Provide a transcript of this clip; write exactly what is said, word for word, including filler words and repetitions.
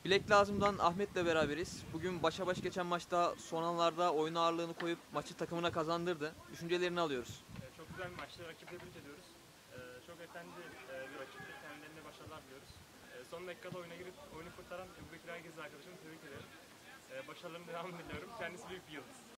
Bilek Lazım'dan Ahmet'le beraberiz. Bugün başa baş geçen maçta son anlarda oyun ağırlığını koyup maçı takımına kazandırdı. Düşüncelerini alıyoruz. Ee, çok güzel bir maçtı. Rakibi tebrik ediyoruz. Ee, çok efendi e, bir rakipti. Kendilerine başarılar diliyoruz. Ee, son dakikada oyuna girip oyunu kurtaran Ebu Bekir Ergez arkadaşımı tebrik ederim. Ee, başarılarının devamını diliyorum. Kendisi büyük bir yıldız.